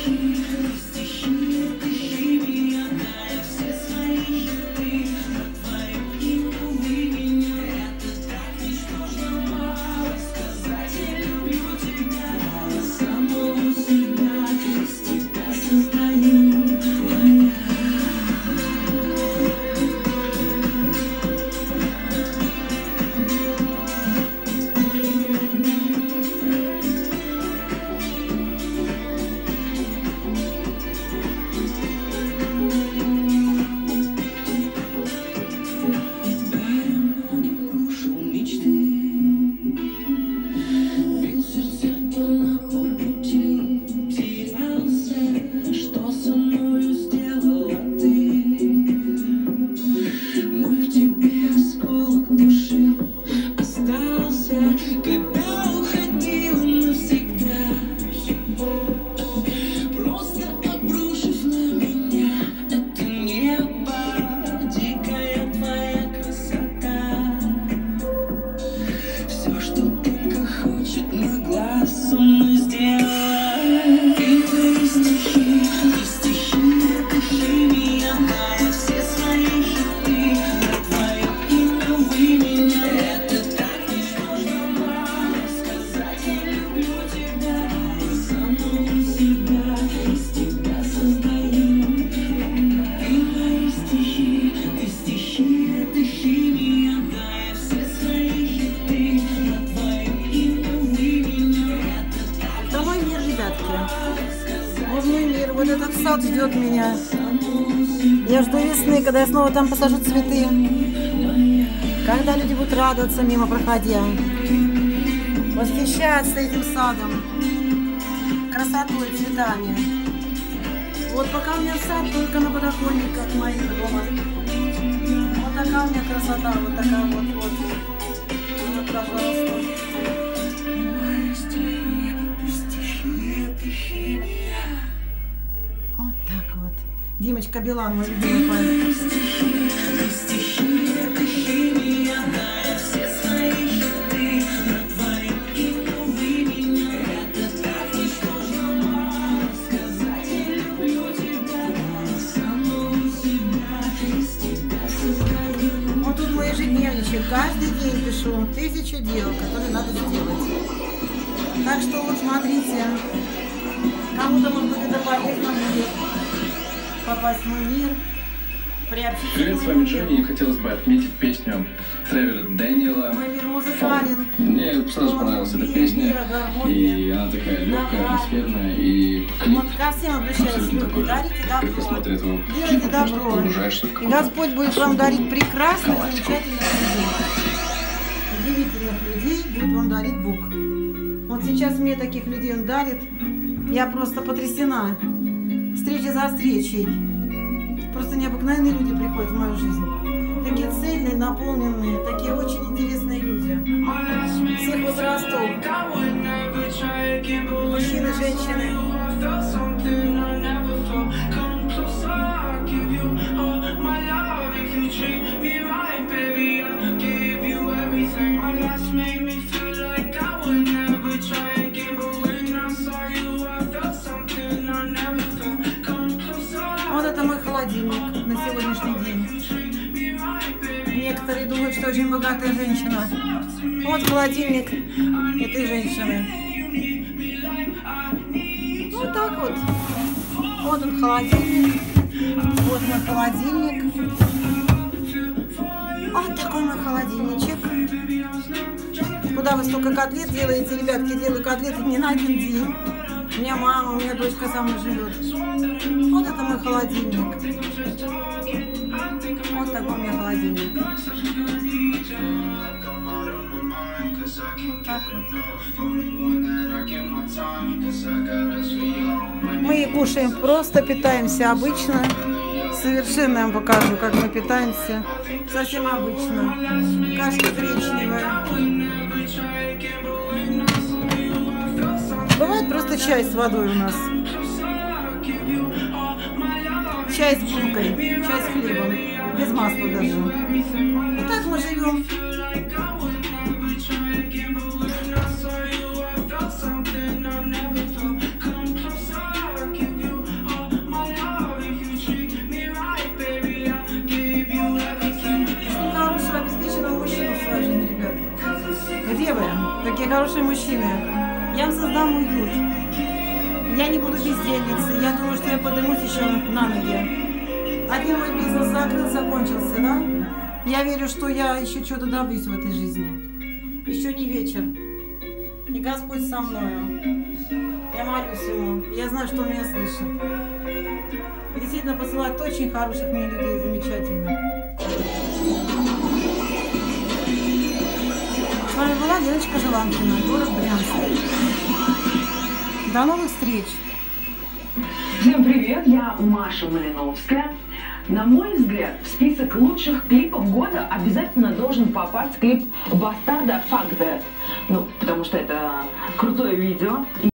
Вот этот сад ждет меня. Я жду весны, когда я снова там посажу цветы. Когда люди будут радоваться, мимо проходя. Восхищаться этим садом. Красотой, цветами. Вот пока у меня сад только на подоконниках моих дома. Вот такая у меня красота, вот такая вот. Вот, пожалуйста. Вот так вот. Димочка Билан, мой любимый поэт. Вот тут мой ежедневничек. Каждый день пишу 1000 дел, которые надо сделать. Так что вот смотрите. Кому-то, может быть, это полезно будет попасть в мой мир, приобщиться к Привет, с вами Джонни, и хотелось бы отметить песню Тревора Дэниела. Мой мир музыкален. Мне сразу понравилась эта песня, и она такая легкая, атмосферная, и клип Вот ко всем обращаюсь, абсолютно такой же. дарите добро, Как посмотреть его делайте клип, просто добро, погружаешься в и какой-то Господь будет вам дарить прекрасных, галактику. замечательных людей. Удивительных людей будет вам дарить Бог. Вот сейчас мне таких людей Он дарит, я просто потрясена. Встреча за встречей. Просто необыкновенные люди приходят в мою жизнь. Такие цельные, наполненные, такие очень интересные люди. Всех возрастов. Мужчины, женщины. Вот это мой холодильник на сегодняшний день. Некоторые думают, что очень богатая женщина. Вот холодильник этой женщины. Вот так вот. Вот он холодильник. Вот мой холодильник. Вот такой мой холодильничек. Куда вы столько котлет делаете, ребятки? Делаю котлеты не на один день. У меня мама, у меня дочка со мной живет. Вот это мой холодильник. Вот такой у меня холодильник. Так вот. Мы кушаем просто, питаемся обычно. Совершенно я вам покажу, как мы питаемся. Совсем обычно. Кашка гречневая. Бывает просто чай с водой у нас. Чай с булкой, чай с хлебом. Без масла даже. И так мы живем. девочки, хорошие мужчины, я вам создам уют. Я не буду бездельницей. Я думаю, что я поднимусь еще на ноги. Один мой бизнес закончился, да? Я верю, что я еще что-то добьюсь в этой жизни. Еще не вечер. И Господь со мною. Я молюсь Ему. Я знаю, что Он меня слышит. И действительно посылает очень хороших мне людей, замечательных. С вами была Леночка Желанкина, город Брянск. До новых встреч! Всем привет, я Маша Малиновская. На мой взгляд, в список лучших клипов года обязательно должен попасть клип Бастарда «Fuck That». Ну, потому что это крутое видео.